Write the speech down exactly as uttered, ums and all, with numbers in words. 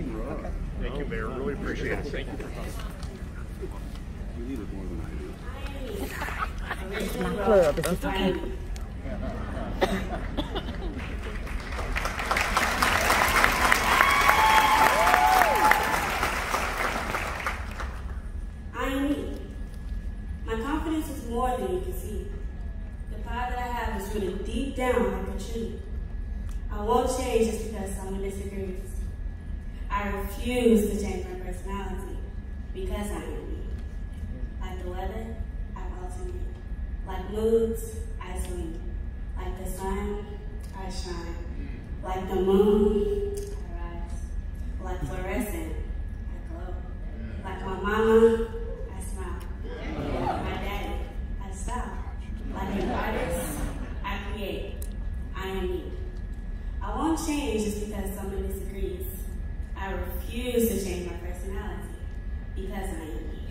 Okay. Thank you, Mayor. Really appreciate it. Thank you for coming. You need it more than I do. It's my club. It's okay. I am me. My confidence is more than you can see. The power that I have is rooted deep down like a tree. I won't change just because someone disagrees. I refuse to change my personality because I am me. Like the weather, I alternate. Like moods, I swing. Like the sun, I shine. Like the moon, I rise. Like fluorescent, I glow. Like my mama, I smile. Like my daddy, I style. Like an artist, I create. I am me. I won't change just because someone disagrees. I refuse to change my personality because I am me.